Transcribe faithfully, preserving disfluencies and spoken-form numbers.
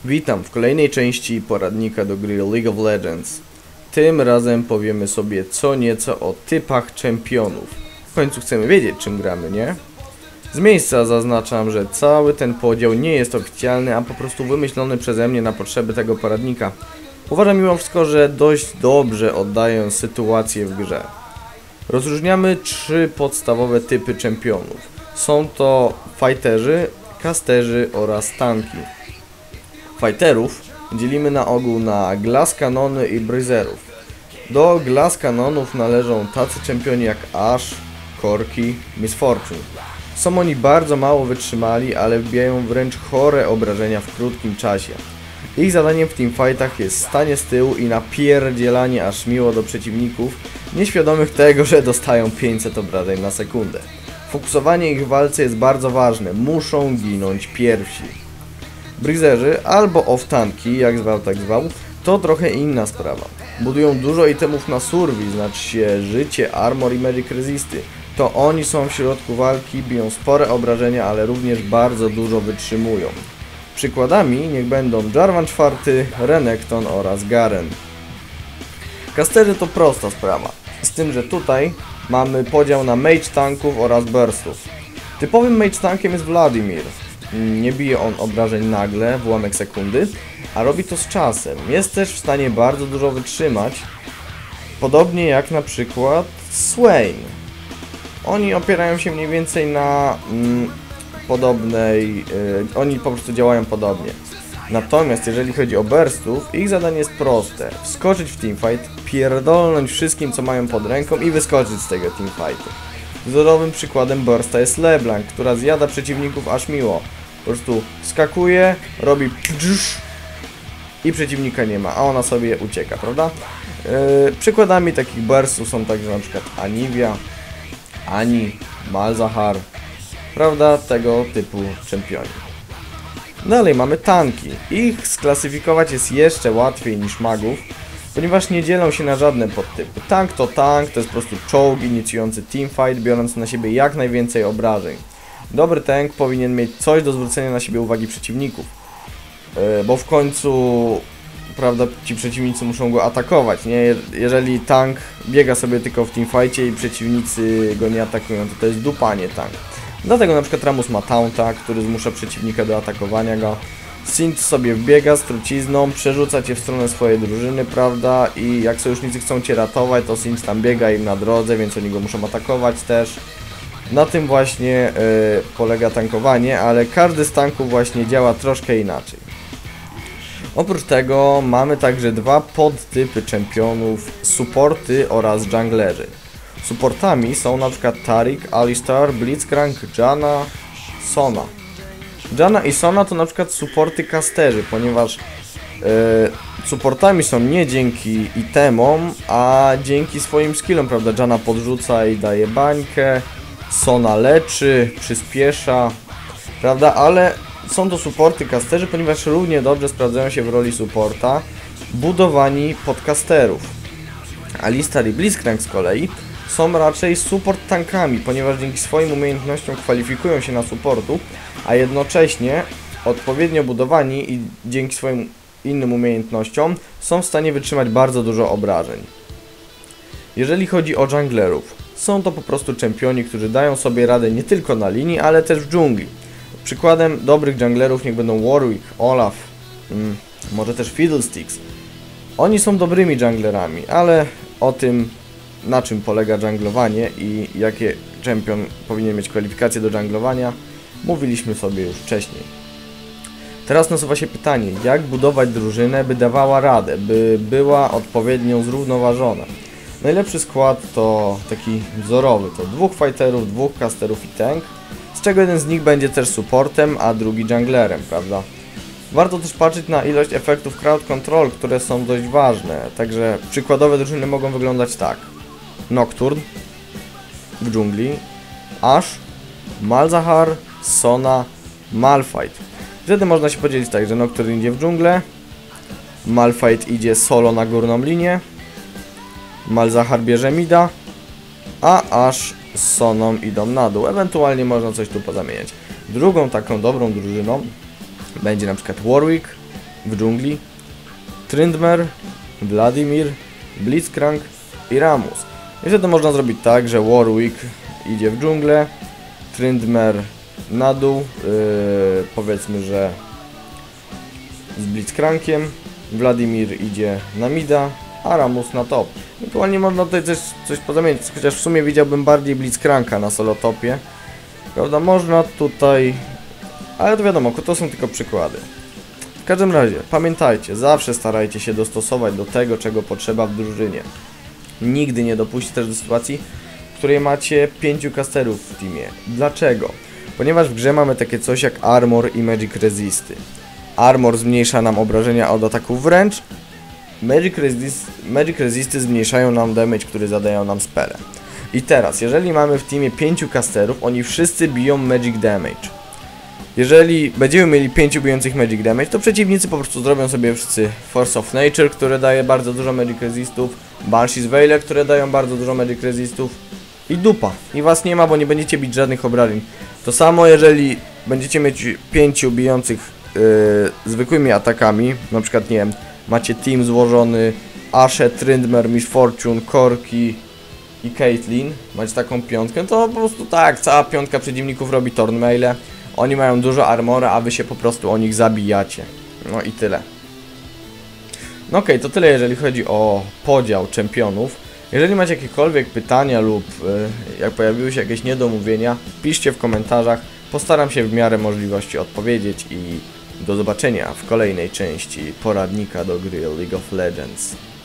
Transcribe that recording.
Witam w kolejnej części poradnika do gry League of Legends. Tym razem powiemy sobie co nieco o typach czempionów. W końcu chcemy wiedzieć, czym gramy, nie? Z miejsca zaznaczam, że cały ten podział nie jest oficjalny, a po prostu wymyślony przeze mnie na potrzeby tego poradnika. Uważam mimo wszystko, że dość dobrze oddaję sytuację w grze. Rozróżniamy trzy podstawowe typy czempionów. Są to fighterzy, casterzy oraz tanki. Fighterów dzielimy na ogół na glass kanony i bruiserów. Do glass kanonów należą tacy czempioni jak Ashe, Corki, Miss Fortune. Są oni bardzo mało wytrzymali, ale wbijają wręcz chore obrażenia w krótkim czasie. Ich zadaniem w teamfightach jest stanie z tyłu i napierdzielanie aż miło do przeciwników, nieświadomych tego, że dostają pięćset obrażeń na sekundę. Fokusowanie ich w walce jest bardzo ważne, muszą ginąć pierwsi. Bruiserzy albo off-tanki, jak zwał tak zwał, to trochę inna sprawa. Budują dużo itemów na survi, znaczy się życie, armor i magic resisty. To oni są w środku walki, biją spore obrażenia, ale również bardzo dużo wytrzymują. Przykładami niech będą Jarvan czwarty, Renekton oraz Garen. Casterzy to prosta sprawa, z tym, że tutaj mamy podział na mage tanków oraz burstów. Typowym mage tankiem jest Vladimir. Nie bije on obrażeń nagle, w ułamek sekundy, a robi to z czasem. Jest też w stanie bardzo dużo wytrzymać, podobnie jak na przykład Swain. Oni opierają się mniej więcej na mm, podobnej, yy, oni po prostu działają podobnie. Natomiast jeżeli chodzi o burstów, ich zadanie jest proste. Wskoczyć w teamfight, pierdolnąć wszystkim co mają pod ręką i wyskoczyć z tego teamfightu. Wzorowym przykładem bursta jest LeBlanc, która zjada przeciwników aż miło. Po prostu skakuje, robi pdż i przeciwnika nie ma, a ona sobie ucieka, prawda? Yy, przykładami takich burstów są także na przykład Anivia, Ani, Malzahar, prawda? Tego typu czempioni. Dalej mamy tanki. Ich sklasyfikować jest jeszcze łatwiej niż magów, ponieważ nie dzielą się na żadne podtypy. Tank to tank, to jest po prostu czołg inicjujący teamfight, biorąc na siebie jak najwięcej obrażeń. Dobry tank powinien mieć coś do zwrócenia na siebie uwagi przeciwników, yy, bo w końcu, prawda, ci przeciwnicy muszą go atakować, nie? Jeżeli tank biega sobie tylko w teamfightie i przeciwnicy go nie atakują, to to jest dupa, nie tank. Dlatego na przykład Rammus ma taunta, który zmusza przeciwnika do atakowania go. Singed sobie wbiega z trucizną, przerzuca cię w stronę swojej drużyny, prawda? I jak sojusznicy chcą cię ratować, to Singed tam biega im na drodze, więc oni go muszą atakować też. Na tym właśnie yy, polega tankowanie, ale każdy z tanków właśnie działa troszkę inaczej. Oprócz tego mamy także dwa podtypy czempionów, supporty oraz junglerzy. Supportami są na przykład Taric, Alistar, Blitzcrank, Janna, Sona. Janna i Sona to na przykład supporty casterzy, ponieważ yy, supportami są nie dzięki itemom, a dzięki swoim skillom, prawda? Janna podrzuca i daje bańkę, Sona leczy, przyspiesza, prawda? Ale są to supporty casterzy, ponieważ równie dobrze sprawdzają się w roli supporta, budowani pod casterów. Alistar i Blitzcrank z kolei są raczej support tankami, ponieważ dzięki swoim umiejętnościom kwalifikują się na supportu, a jednocześnie odpowiednio budowani i dzięki swoim innym umiejętnościom są w stanie wytrzymać bardzo dużo obrażeń. Jeżeli chodzi o junglerów, są to po prostu czempioni, którzy dają sobie radę nie tylko na linii, ale też w dżungli. Przykładem dobrych junglerów niech będą Warwick, Olaf, mm, może też Fiddlesticks. Oni są dobrymi junglerami, ale o tym, na czym polega junglowanie i jakie czempion powinien mieć kwalifikacje do junglowania, mówiliśmy sobie już wcześniej. Teraz nasuwa się pytanie, jak budować drużynę, by dawała radę, by była odpowiednio zrównoważona. Najlepszy skład to taki wzorowy, to dwóch fighterów, dwóch casterów i tank, z czego jeden z nich będzie też supportem, a drugi junglerem, prawda? Warto też patrzeć na ilość efektów crowd control, które są dość ważne, także przykładowe drużyny mogą wyglądać tak. Nocturne w dżungli, Ashe, Malzahar, Sona, Malphite. Wtedy można się podzielić tak, że Nocturne idzie w dżunglę, Malphite idzie solo na górną linię, Malzahar bierze mida, a Ashe z Soną idą na dół. Ewentualnie można coś tu pozamieniać. Drugą taką dobrą drużyną będzie na przykład Warwick, w dżungli, Tryndmer, Wladimir, Blitzcrank i Rammus. I wtedy można zrobić tak, że Warwick idzie w dżunglę, Tryndmer na dół, yy, powiedzmy, że z Blitzcrankiem, Wladimir idzie na mida, a Rammus na top. Ewentualnie można tutaj coś, coś pozamienić, chociaż w sumie widziałbym bardziej Blitzcranka na solo topie. Prawda, można tutaj, ale to wiadomo, to są tylko przykłady. W każdym razie, pamiętajcie, zawsze starajcie się dostosować do tego, czego potrzeba w drużynie. Nigdy nie dopuśćcie też do sytuacji, w której macie pięciu casterów w teamie. Dlaczego? Ponieważ w grze mamy takie coś jak Armor i Magic Resisty. Armor zmniejsza nam obrażenia od ataków wręcz, Magic, Resist, Magic Resisty zmniejszają nam damage, który zadają nam spele. I teraz, jeżeli mamy w teamie pięciu casterów, oni wszyscy biją Magic Damage. Jeżeli będziemy mieli pięciu bijących Magic Damage, to przeciwnicy po prostu zrobią sobie wszyscy Force of Nature, które daje bardzo dużo Magic Resistów, Banshee's Veil, które dają bardzo dużo Magic Resistów i dupa. I was nie ma, bo nie będziecie bić żadnych obrażeń. To samo jeżeli będziecie mieć pięciu bijących yy, zwykłymi atakami, na przykład nie wiem, macie team złożony Ashe, Tryndmer, Miss Fortune, Corki i Caitlyn, macie taką piątkę, to po prostu tak, cała piątka przeciwników robi Thornmaile. Oni mają dużo armora, a wy się po prostu o nich zabijacie. No i tyle. No okej, okay, to tyle jeżeli chodzi o podział czempionów. Jeżeli macie jakiekolwiek pytania lub y, jak pojawiły się jakieś niedomówienia, piszcie w komentarzach. Postaram się w miarę możliwości odpowiedzieć i do zobaczenia w kolejnej części poradnika do gry League of Legends.